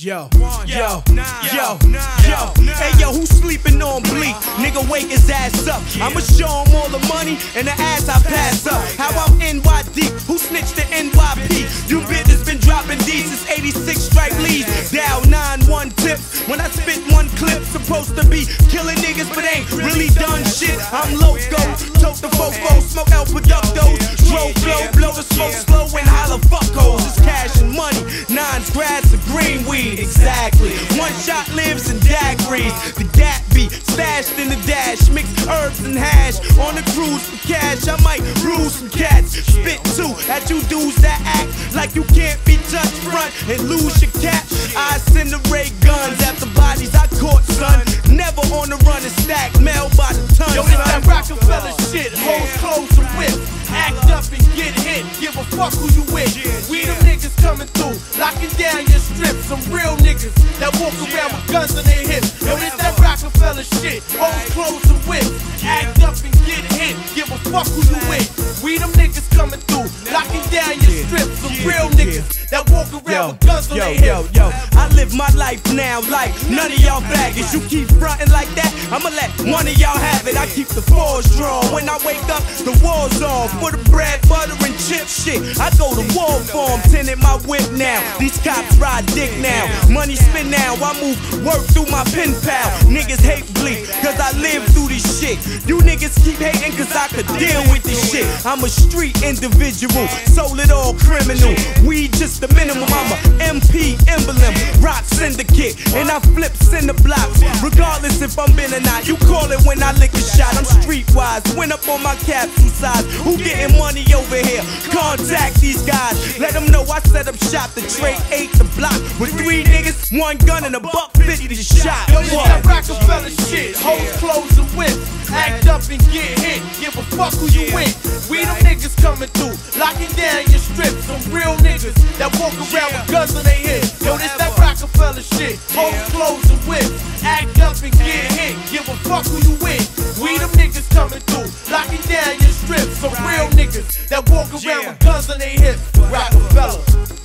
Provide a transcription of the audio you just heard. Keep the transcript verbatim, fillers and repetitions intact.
Yo, yo, yo, yo, hey yo, who's sleeping on bleak? Nigga, wake his ass up. I'ma show him all the money and the ass I pass up. How I'm N Y D, who snitched to N Y P? You bitches been dropping D's since eighty-six strike leads. Dial nine one tips. When I spit one clip, supposed to be killing niggas, but ain't really done shit. I'm loco, tote the fofo, smoke El Productos, throw flow, blow the smoke slow and holla fuck hoes. It's cash and money, nines, grass, and green weed. Exactly. One shot lives in daiquiris. The gat be stashed in the dash. Mix herbs and hash. On the cruise for cash. I might rule some cats. Spit two at you dudes that act like you can't be touched front and lose your cap. I send the ray guns after bodies I caught, son. Never on the run and stack mail by the ton. Yo, this that Rockefeller shit. Hoes, clothes, and whip. Act up and get hit. Give a fuck who you with. We them niggas coming through, locking down your strip. Some real niggas that walk around with guns on their hips. Yo, this that Rockefeller shit. Hoes, clothes, and whip. Act up and get hit. Give a fuck who you with. We them niggas coming through, locking down your strip. Some real niggas that walk around with guns on their hips. Yo, yo, I live my life now like none of y'all baggage. You keep frontin' like that, I'ma let one of y'all have it. I keep the force strong. When I wake up, the war's on. For the bread, butter, and chip shit, I go to war for 'em. Tinted my whip now. These cops ride dick now. Money spin now. I move work through my pen pal. Niggas hate bleak, cause I live through this shit. You niggas keep hating cause I could deal with this shit. I'm a street individual, sold it all criminal. We just the minimum. I'm a M P emblem, rock syndicate, and I flip cinder blocks. Regardless if I'm been or not, you call it when I lick a shot. I'm streetwise, went up on my capsule size. Who getting money over here? Contact these guys, let them know I set up shop. The trade eight the block with three niggas, one gun and a buck fifty to shot. Yo, this that Rockefeller shit. Hoes, clothes, and whip. Act up and get hit. Give a fuck who you with. We them niggas coming through, locking down your strip. Some real niggas that walk around with guns on their hips. Yo, this that Rockefeller shit. Hoes, clothes, and whip. Act up and get hit. Give a fuck who you with. We them niggas coming through, locking down your strip. Some real niggas that walk around with guns on their hips. Rockefeller.